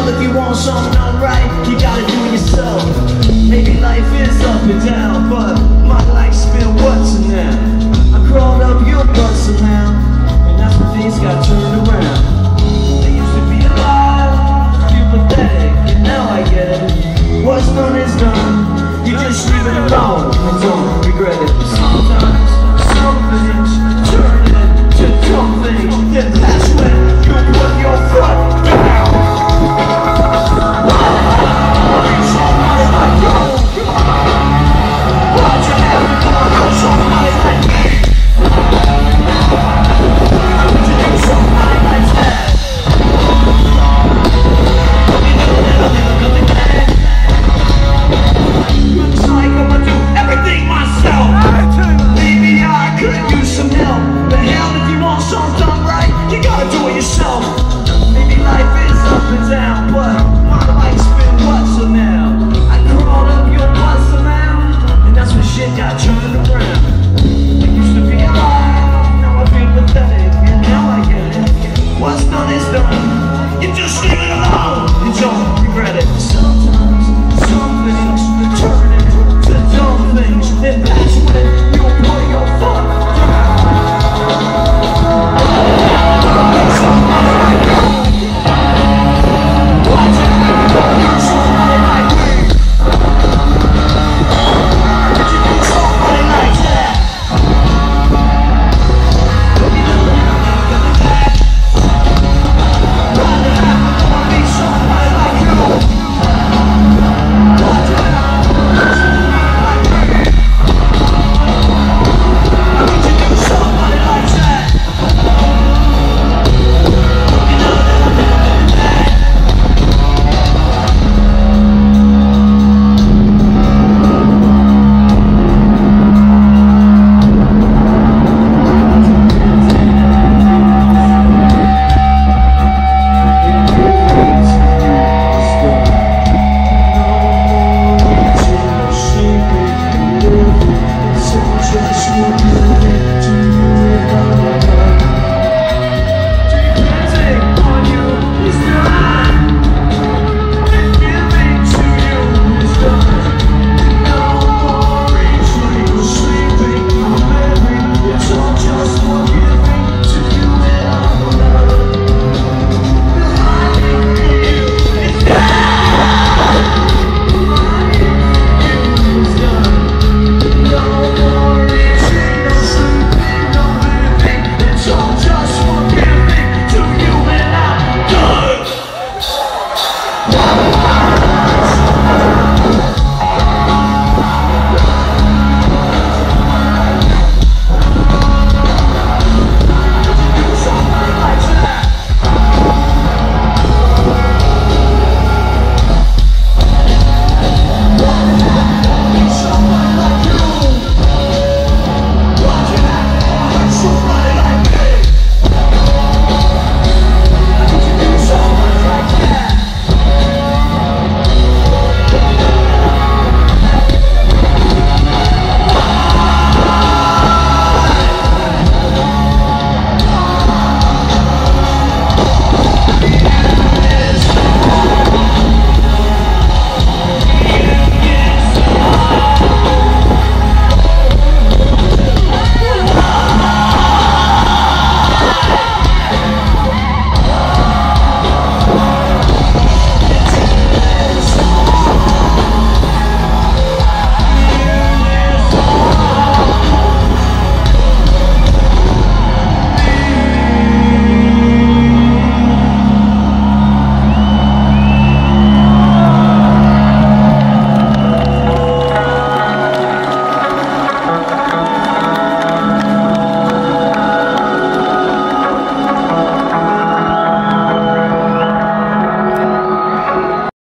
if you want something done right, you gotta do it yourself. Maybe life is up and down, but my life's been what's now. I crawled up your butt somehow, and that's when things got turned around. They used to be alive, feel pathetic, and now I get it. What's done is done, you just leave it alone and don't regret it. Sometimes some things turn into dumb things, and that's when you put your foot down. What's done is done. You just